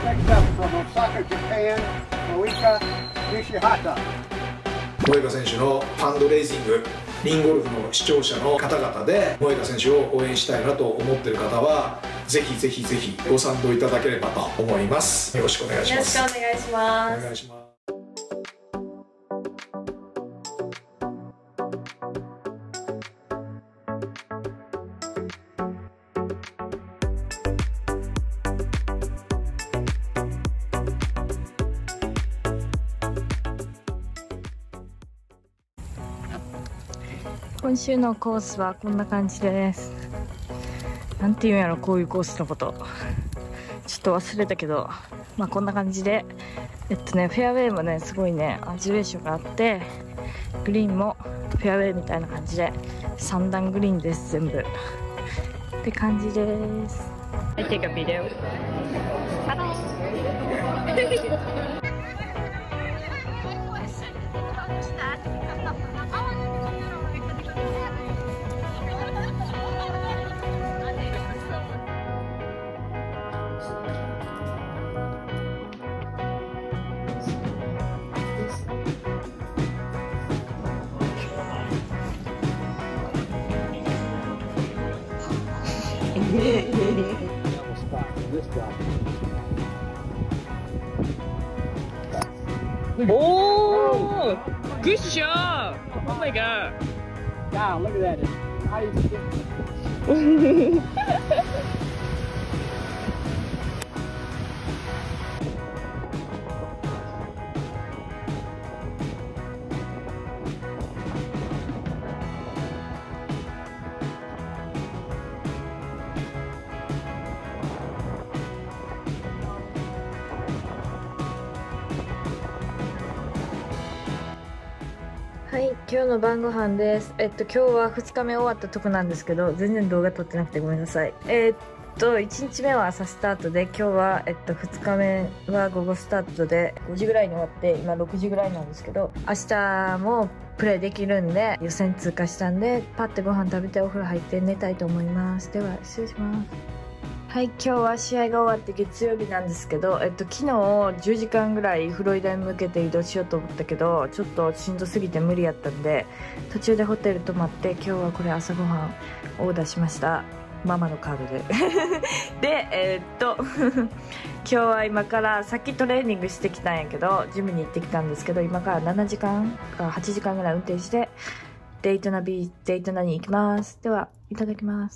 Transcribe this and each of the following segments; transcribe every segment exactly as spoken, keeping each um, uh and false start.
picked up from Osaka, Japan, Moika Nishihata. 萌歌選手のファンドレイジング、リンゴルフの視聴者の方々で萌歌選手を応援したいなと思っている方はぜひぜひぜひご賛同いただければと思います。よろしくお願いします。 よろしくお願いします。 お願いします。 今週のコースはこんな感じです。なんていうんやろ、こういうコースのことちょっと忘れたけど、まあこんな感じで、えっとねフェアウェイもねすごいねアジュレーションがあって、グリーンもフェアウェイみたいな感じでさん段グリーンです。全部って感じです。はい、take a video. Oh, good shot! Oh my god! Wow, look at that. How do you get はい、今日の晩ご飯です。えっと今日はふつかめ終わったとこなんですけど、全然動画撮ってなくてごめんなさい。えー、っといちにちめは朝スタートで、今日はえっとふつかめは午後スタートでごじぐらいに終わって今ろくじぐらいなんですけど、明日もプレイできるんで予選通過したんでパッてご飯食べてお風呂入って寝たいと思います。では失礼します。はい、今日は試合が終わって月曜日なんですけど、えっと、昨日じゅうじかんぐらいフロリダに向けて移動しようと思ったけど、ちょっとしんどすぎて無理やったんで、途中でホテル泊まって、今日はこれ朝ごはんオーダーしました。ママのカードで。で、えー、っと、今日は今から、さっきトレーニングしてきたんやけど、ジムに行ってきたんですけど、今からななじかんかはちじかんぐらい運転して、デイトナビーチ、デイトナに行きます。では、いただきます。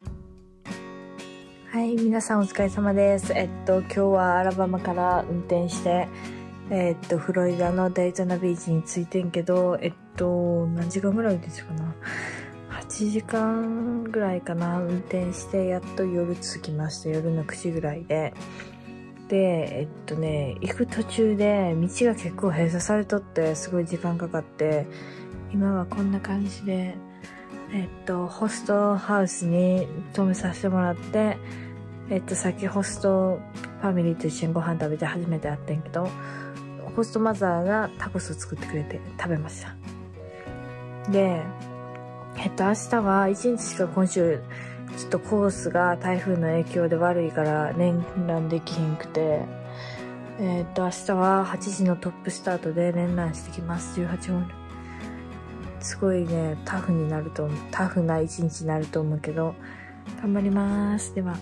はい、皆さんお疲れ様です。えっと、今日はアラバマから運転して、えっと、フロリダのデイトナビーチに着いてんけど、えっと、何時間ぐらい運転したかな ?はちじかんぐらいかな運転して、やっと夜着きました。夜のくじぐらいで。で、えっとね、行く途中で道が結構閉鎖されとって、すごい時間かかって、今はこんな感じで、えっと、ホストハウスに泊めさせてもらって、えっと、さっきホストファミリーと一緒にご飯食べて初めて会ってんけど、ホストマザーがタコスを作ってくれて食べました。で、えっと、明日はいちにちしか今週、ちょっとコースが台風の影響で悪いから連ランできひんくて、えっと、明日ははちじのトップスタートで連ランしてきます。じゅうはちホール。すごいね、タフになると思う。タフな一日になると思うけど、頑張ります。では。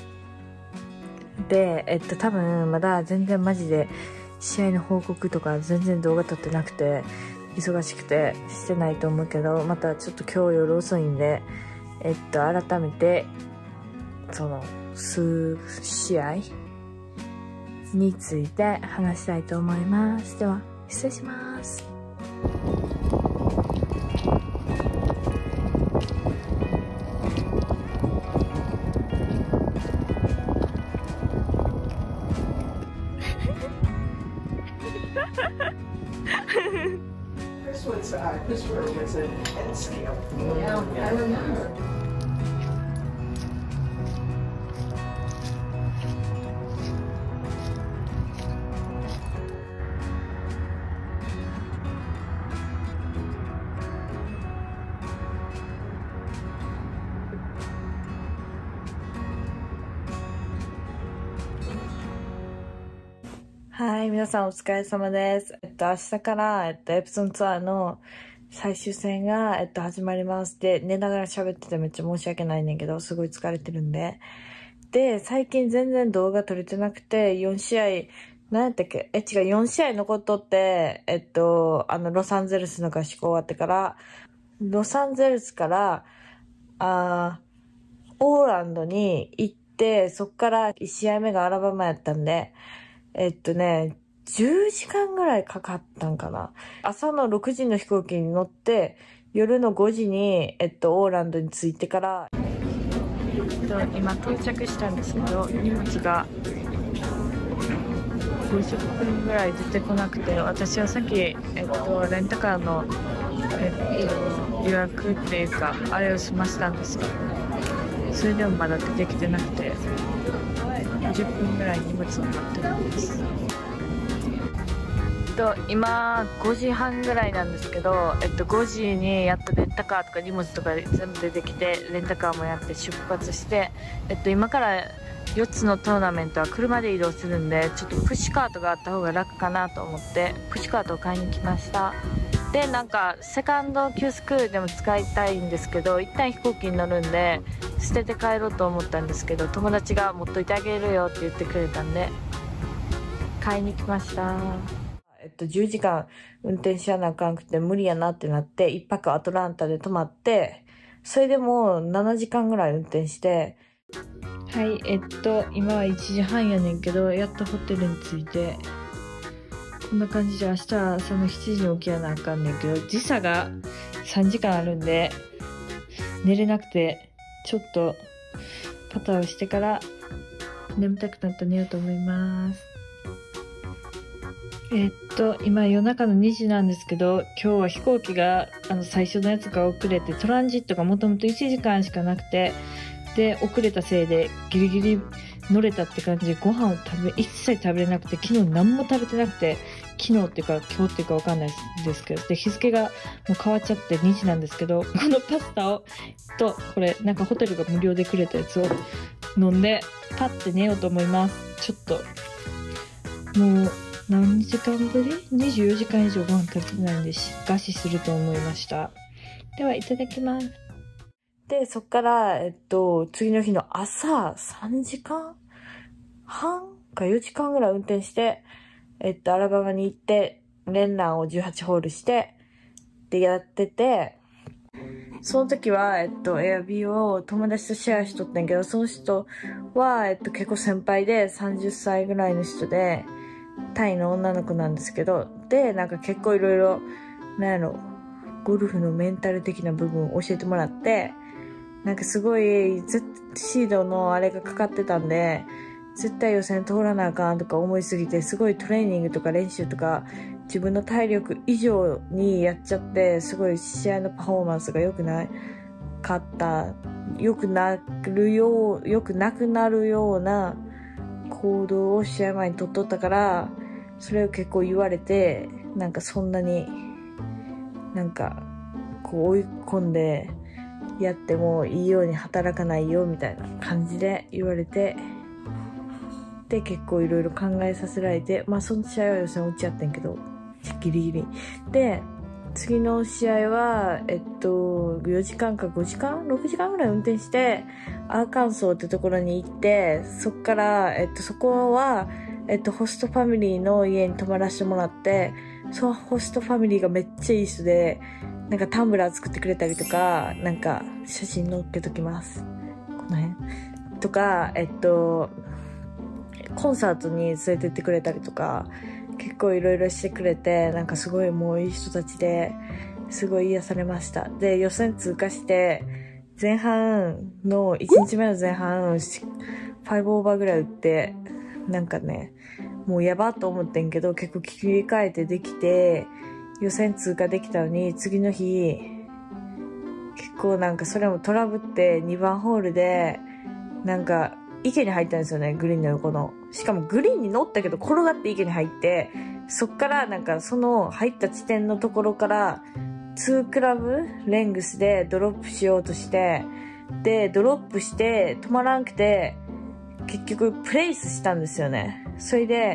で、えっと、多分、まだ全然マジで、試合の報告とか全然動画撮ってなくて、忙しくてしてないと思うけど、またちょっと今日夜遅いんで、えっと、改めて、その、数試合について話したいと思います。では、失礼します。 This was, uh, this was an N scale. Yeah, I remember. はい、皆さんお疲れ様です。えっと、明日から、えっと、エプソンツアーの最終戦が、えっと、始まります。で、寝ながら喋っててめっちゃ申し訳ないねんけど、すごい疲れてるんで。で、最近全然動画撮れてなくて、よん試合、何やったっけえ、違う、よん試合残っとって、えっと、あの、ロサンゼルスの合宿終わってから、ロサンゼルスから、あー、オーランドに行って、そっからいち試合目がアラバマやったんで、えっとね、じゅうじかんぐらいかかったんかな。朝のろくじの飛行機に乗って、夜のごじに、えっと、オーランドに着いてから、えっと、今到着したんですけど、荷物がごじゅっぷんぐらい出てこなくて、私はさっき、えっと、レンタカーの、えっと、予約っていうか、あれをしましたんですけど、それでもまだ出てきてなくて、じゅっぷんぐらい荷物を待ってるんです。と今ごじはんぐらいなんですけど、えっと、ごじにやっとレンタカーとか荷物とか全部出てきて、レンタカーもやって出発して、えっと、今からよっつのトーナメントは車で移動するんで、ちょっとプッシュカートがあった方が楽かなと思ってプッシュカートを買いに来ました。で、なんかセカンド級スクールでも使いたいんですけど、一旦飛行機に乗るんで捨てて帰ろうと思ったんですけど、友達が持っといてあげるよって言ってくれたんで買いに来ました。えっと、じゅうじかん運転しやなあかんくて無理やなってなって、一泊アトランタで泊まって、それでもななじかんぐらい運転して、はい、えっと、今はいちじはんやねんけど、やっとホテルに着いて、こんな感じで明日は朝のしちじに起きやなあかんねんけど、時差がさんじかんあるんで、寝れなくて、ちょっとパターをしてから眠たくなったら寝ようと思います。えっと、今夜中のにじなんですけど、今日は飛行機が、あの、最初のやつが遅れて、トランジットがもともといちじかんしかなくて、で、遅れたせいでギリギリ乗れたって感じで、ご飯を食べ、一切食べれなくて、昨日何も食べてなくて、昨日っていうか今日っていうかわかんないですけど、で、日付がもう変わっちゃってにじなんですけど、このパスタを、と、これ、なんかホテルが無料でくれたやつを飲んで、パッて寝ようと思います。ちょっと、もう、何時間ぶり ?にじゅうよじかん以上ご飯食べてないんで、餓死すると思いました。では、いただきます。で、そっから、えっと、次の日の朝、さんじかんはんかよじかんぐらい運転して、えっと、アラバマに行って、連ランをじゅうはちホールして、で、やってて、その時は、えっと、エアビーを友達とシェアしとったんやけど、その人は、えっと、結構先輩でさんじゅっさいぐらいの人で、タイの女の子なんですけど、で、なんか結構いろいろ、なんやろ、ゴルフのメンタル的な部分を教えてもらって、なんかすごい、シードのあれがかかってたんで、絶対予選通らなあかんとか思いすぎて、すごいトレーニングとか練習とか、自分の体力以上にやっちゃって、すごい試合のパフォーマンスが良くなかった、良くなるよう、良くなくなるような行動を試合前に取っとったから、それを結構言われて、なんかそんなに、なんか、こう追い込んでやってもいいように働かないよみたいな感じで言われて、で、結構いろいろ考えさせられて、まあその試合は予選落ちちゃってんけど、ギリギリ。で、次の試合は、えっと、よじかんかごじかん ?ろく 時間ぐらい運転して、アーカンソーってところに行って、そっから、えっと、そこは、えっと、ホストファミリーの家に泊まらせてもらって、そのホストファミリーがめっちゃいい人で、なんかタンブラー作ってくれたりとか、なんか写真載っけときます。この辺。とか、えっと、コンサートに連れてってくれたりとか、結構いろいろしてくれて、なんかすごいもういい人たちで、すごい癒されました。で、予選通過して、前半の、いちにちめの前半、ごオーバーぐらい打って、なんかね、もうやばと思ってんけど、結構切り替えてできて、予選通過できたのに、次の日、結構なんかそれもトラブってにばんホールで、なんか池に入ったんですよね、グリーンの横の。しかもグリーンに乗ったけど転がって池に入って、そっからなんかその入った地点のところから、にクラブレングスでドロップしようとして、で、ドロップして止まらんくて、結局プレイスしたんですよね。それで、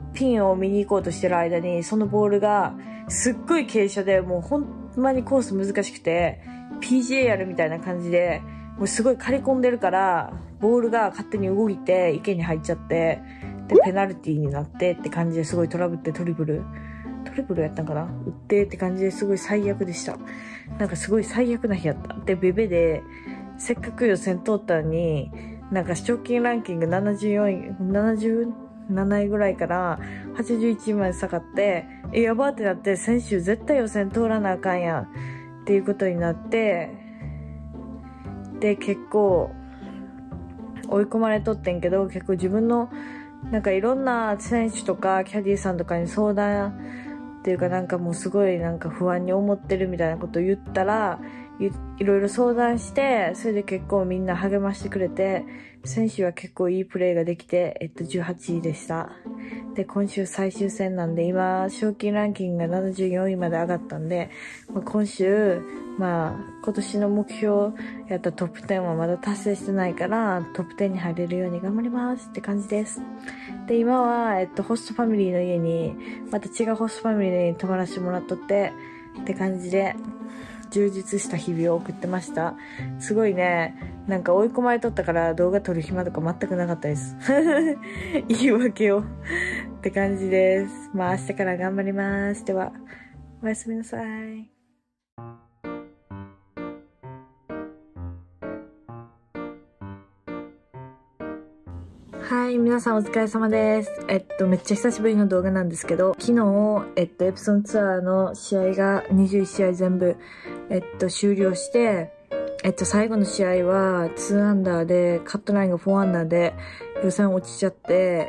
ピンを見に行こうとしてる間に、そのボールがすっごい傾斜で、もうほんまにコース難しくて、ピージェー やるみたいな感じで、もうすごい刈り込んでるから、ボールが勝手に動いて池に入っちゃって、で、ペナルティーになってって感じですごいトラブってトリプル、トリプルやったんかな打ってって感じですごい最悪でした。なんかすごい最悪な日やった。で、ベベで、せっかく予選通ったのに、なんか賞金ランキングななじゅうよんい、ななじゅうなないぐらいからはちじゅういちいまで下がって、え、やばーってなって、先週絶対予選通らなあかんやんっていうことになって、で、結構追い込まれとってんけど、結構自分のなんかいろんな選手とかキャディーさんとかに相談っていうかなんかもうすごいなんか不安に思ってるみたいなことを言ったら、い, いろいろ相談して、それで結構みんな励ましてくれて、選手は結構いいプレーができて、えっと、じゅうはちいでした。で、今週最終戦なんで、今、賞金ランキングがななじゅうよんいまで上がったんで、まあ、今週、まあ、今年の目標やったトップじゅうはまだ達成してないから、トップじゅうに入れるように頑張りますって感じです。で、今は、えっと、ホストファミリーの家に、また違うホストファミリーの家に泊まらせてもらっとって、って感じで、充実した日々を送ってました。すごいね、なんか追い込まれとったから動画撮る暇とか全くなかったです。言い訳を。って感じです。まあ明日から頑張ります。では、おやすみなさい。はい、皆さんお疲れ様です。えっと、めっちゃ久しぶりの動画なんですけど、昨日、えっと、エプソンツアーの試合がにじゅういちしあい全部、えっと、終了して、えっと、最後の試合はにアンダーで、カットラインがよんアンダーで、予選落ちちゃって、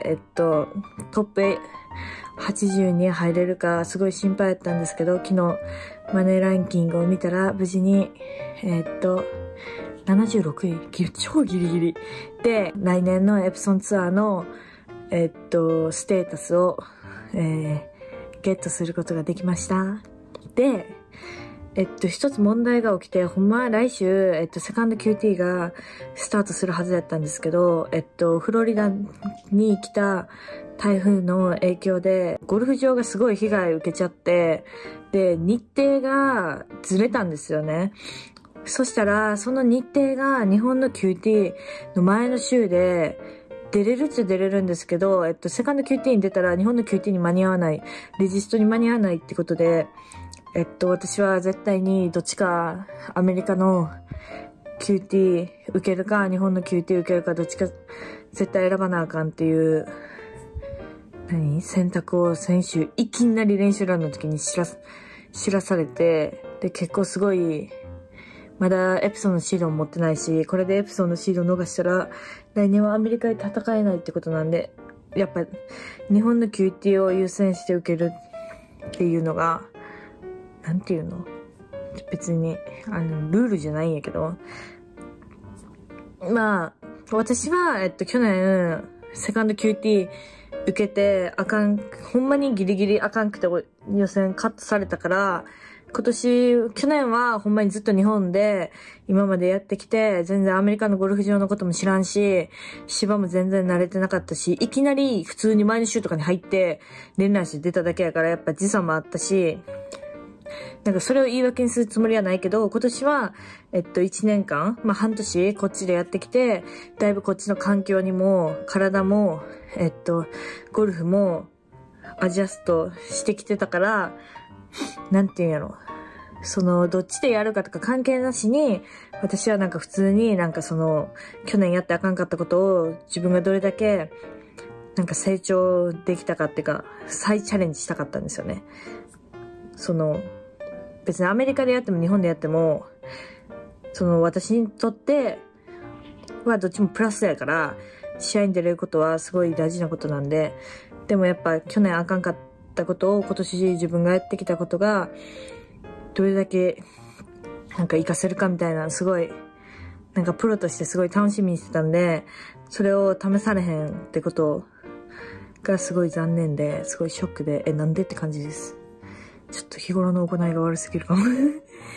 えっと、トップはちじゅうに入れるか、すごい心配だったんですけど、昨日、マネーランキングを見たら、無事に、えっと、ななじゅうろくい、超ギリギリ。で、来年のエプソンツアーの、えっと、ステータスを、えー、ゲットすることができました。で、えっと、一つ問題が起きて、ほんま来週、えっと、セカンド キューティー がスタートするはずだったんですけど、えっと、フロリダに来た台風の影響で、ゴルフ場がすごい被害を受けちゃって、で、日程がずれたんですよね。そしたら、その日程が日本の キューティー の前の週で、出れるっちゃ出れるんですけど、えっと、セカンド キューティー に出たら日本の キューティー に間に合わない、レジストに間に合わないってことで、えっと、私は絶対にどっちかアメリカの キューティー 受けるか、日本の キューティー 受けるか、どっちか絶対選ばなあかんっていう、何選択を先週、いきなり練習ランの時に知ら、知らされて、で、結構すごい、まだエプソンのシードも持ってないし、これでエプソンのシードを逃したら、来年はアメリカで戦えないってことなんで、やっぱ、日本の キューティー を優先して受けるっていうのが、なんていうの別に、あの、ルールじゃないんやけど。まあ、私は、えっと、去年、セカンド キューティー 受けて、あかん、ほんまにギリギリあかんくて予選カットされたから、今年、去年はほんまにずっと日本で今までやってきて、全然アメリカのゴルフ場のことも知らんし、芝も全然慣れてなかったし、いきなり普通に前の週とかに入って連絡して出ただけやからやっぱ時差もあったし、なんかそれを言い訳にするつもりはないけど、今年は、えっと、いちねんかん、まあ、半年、こっちでやってきて、だいぶこっちの環境にも、体も、えっと、ゴルフも、アジャストしてきてたから、なんていうんやろ。その、どっちでやるかとか関係なしに、私はなんか普通になんかその、去年やってあかんかったことを、自分がどれだけ、なんか成長できたかっていうか、再チャレンジしたかったんですよね。その、別にアメリカでやっても日本でやっても、その私にとってはどっちもプラスやから、試合に出れることはすごい大事なことなんで、でもやっぱ去年あかんかったことを今年自分がやってきたことが、どれだけなんか活かせるかみたいな、すごい、なんかプロとしてすごい楽しみにしてたんで、それを試されへんってことがすごい残念で、すごいショックで、え、なんでって感じです。ちょっと日頃の行いが悪すぎるかも。っ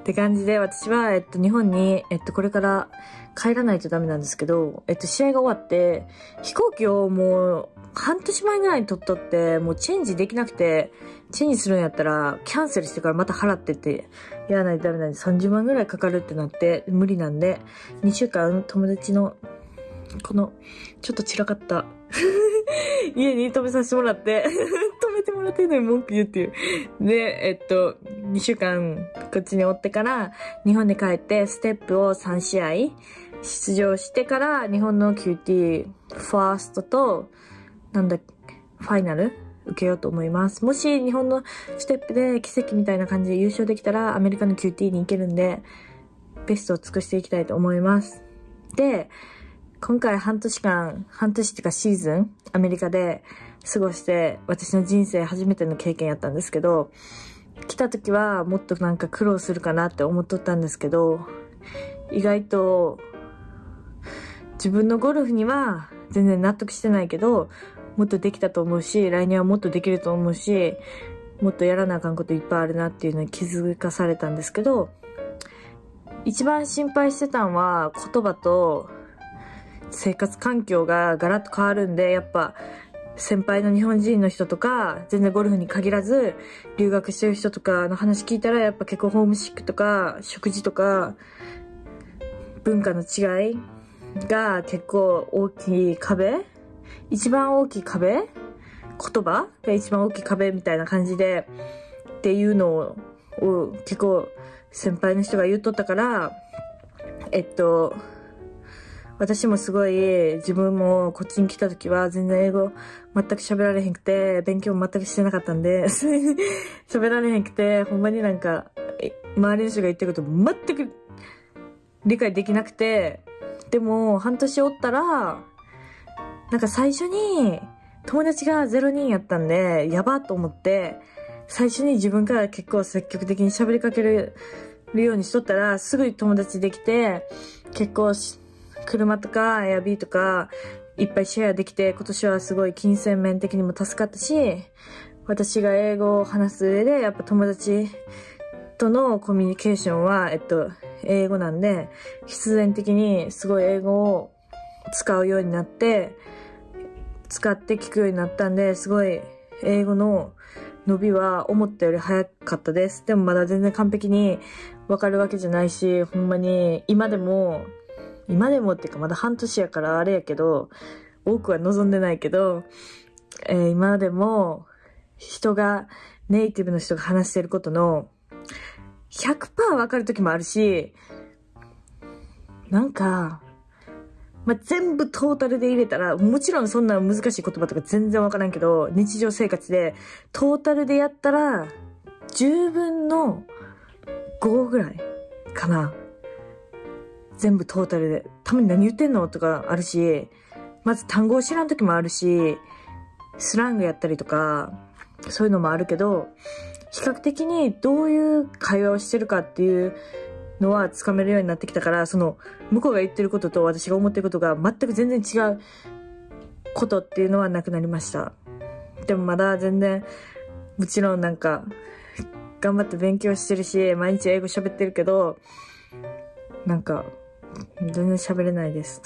って感じで、私は、えっと、日本に、えっと、これから帰らないとダメなんですけど、えっと、試合が終わって、飛行機をもう、半年前ぐらいに取っとって、もうチェンジできなくて、チェンジするんやったら、キャンセルしてからまた払ってってやらないとダメなんで、さんじゅうまんぐらいかかるってなって、無理なんで、にしゅうかん友達の、この、ちょっと散らかった、家に泊めさせてもらって、泊めてもらってるのに文句言うっていう。で、えっと、にしゅうかんこっちにおってから、日本に帰ってステップをさんしあい出場してから、日本の キューティー ファーストと、なんだ、ファイナル受けようと思います。もし日本のステップで奇跡みたいな感じで優勝できたら、アメリカの キューティー に行けるんで、ベストを尽くしていきたいと思います。で、今回半年間、半年っていうかシーズン、アメリカで過ごして、私の人生初めての経験やったんですけど、来た時はもっとなんか苦労するかなって思っとったんですけど、意外と自分のゴルフには全然納得してないけど、もっとできたと思うし、来年はもっとできると思うし、もっとやらなあかんこといっぱいあるなっていうのに気づかされたんですけど、一番心配してたんは言葉と生活環境がガラッと変わるんで、やっぱ先輩の日本人の人とか、全然ゴルフに限らず留学してる人とかの話聞いたら、やっぱ結構ホームシックとか食事とか文化の違いが結構大きい壁、一番大きい壁、言葉が一番大きい壁みたいな感じでっていうのを結構先輩の人が言っとったから、えっと私もすごい自分もこっちに来た時は全然英語全く喋られへんくて、勉強も全くしてなかったんで喋られへんくて、ほんまになんか周りの人が言ってること全く理解できなくて、でも半年おったらなんか最初に友達がゼロにんやったんでやばと思って、最初に自分から結構積極的に喋りかけるようにしとったら、すぐ友達できて、結構車とかエアビーとかいっぱいシェアできて、今年はすごい金銭面的にも助かったし、私が英語を話す上でやっぱ友達とのコミュニケーションはえっと英語なんで、必然的にすごい英語を使うようになって、使って聞くようになったんで、すごい英語の伸びは思ったより早かったです。でもまだ全然完璧にわかるわけじゃないし、ほんまに今でも、今でもっていうかまだ半年やからあれやけど、多くは望んでないけど、えー、今でも人が、ネイティブの人が話してることの ひゃくパーセント わかる時もあるし、なんか、まあ、全部トータルで入れたら、もちろんそんな難しい言葉とか全然わからんけど、日常生活でトータルでやったら、じゅうぶんのごぐらいかな。全部トータルで。たまに何言ってんのとかあるし、まず単語を知らん時もあるし、スラングやったりとか、そういうのもあるけど、比較的にどういう会話をしてるかっていうのはつかめるようになってきたから、その向こうが言ってることと私が思ってることが全く全然違うことっていうのはなくなりました。でもまだ全然、もちろんなんか頑張って勉強してるし、毎日英語喋ってるけど、なんか全然喋れないです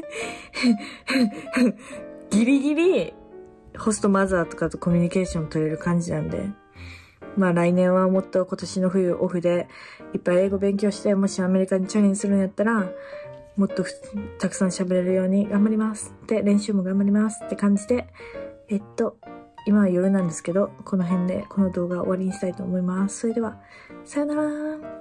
ギリギリホストマザーとかとコミュニケーション取れる感じなんで、まあ来年はもっと今年の冬オフでいっぱい英語勉強して、もしアメリカにチャレンジするんやったら、もっとたくさん喋れるように頑張ります。で、練習も頑張りますって感じで、えっと、今は夜なんですけど、この辺でこの動画を終わりにしたいと思います。それでは、さよなら。